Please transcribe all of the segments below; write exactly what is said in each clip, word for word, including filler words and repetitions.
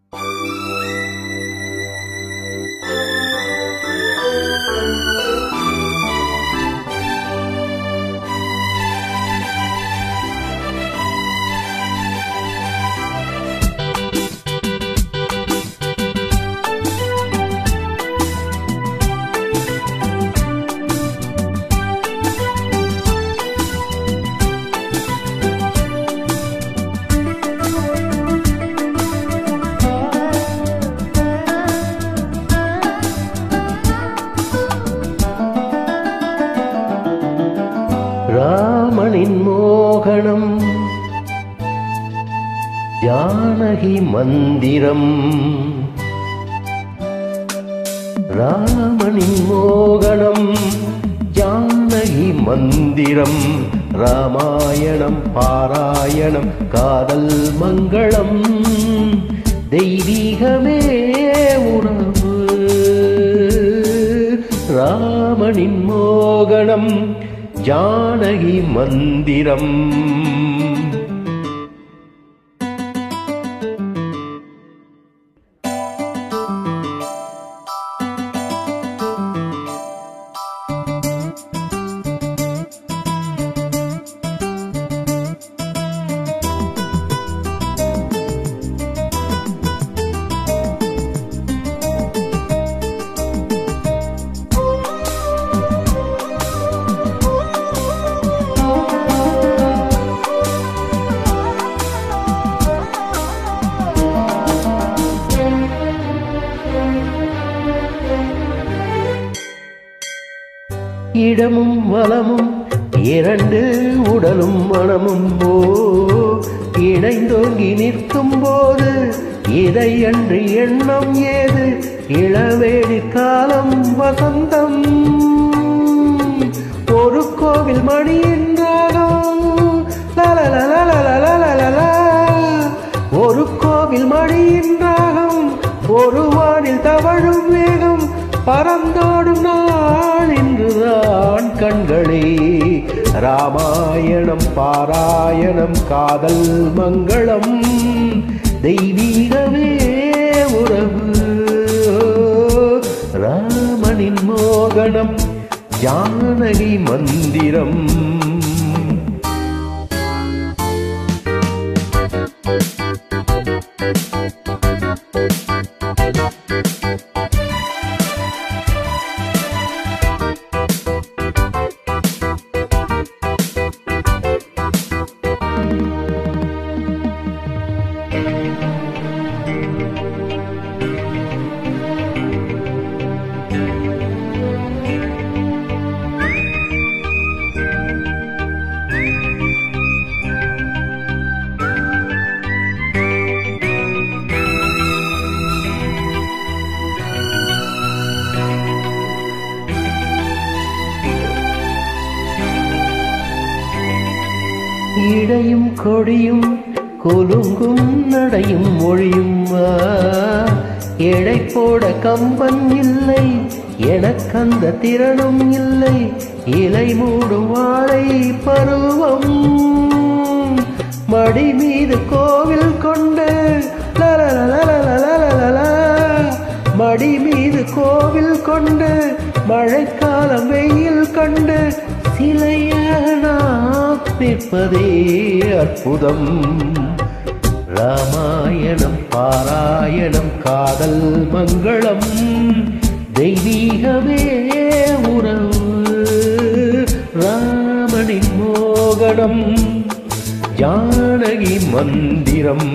ராமனின் மோகனம் ஜானகி மந்திரம். ராமனின் மோகனம் ஜானகி மந்திரம். ராமாயணம் பாராயணம் காதல் மங்களம். தெய்வீகமே உறவு. ராமனின் மோகனம் ஜானகி மந்திரம். இடமும் வலமும் இரண்டு உடலும் மனமும் போ இணைந்தோங்கி நிற்கும் போது இதை அன்றி எண்ணம் ஏது. இளவேடி காலம் வசந்தம். ஒரு கோவில் மணியின் ராகம். ஒரு கோவில் மணியின் ராகம். ஒரு வானில் தவழும் வேகம். பறந்தோடும் நாள் இன்றுதான் கண்களே. ராமாயணம் பாராயணம் காதல் மங்களம். தெய்வீகமே உறவு. ராமனின் மோகனம் ஜானகி மந்திரம். இடையும் கொடியும் கொலுங்கும் நடையும் மொழியும். எடை போட கம்பன் இல்லை எனக்கந்த திறனும் இல்லை. இலை மூடும் வாழை பருவம். மடி மீது கோவில் கொண்டு மடி மீது கோவில் கொண்டு மழைக்காலம் வெயில் கண்டு சிலையாக நிற்பதே அற்புதம். ராமாயணம் பாராயணம் காதல் மங்களம். தெய்வீகமே உறவு. ராமனின் மோகனம் ஜானகி மந்திரம்.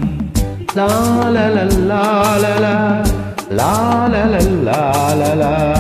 லாலலல்லாலலா லாலலல்லாலலா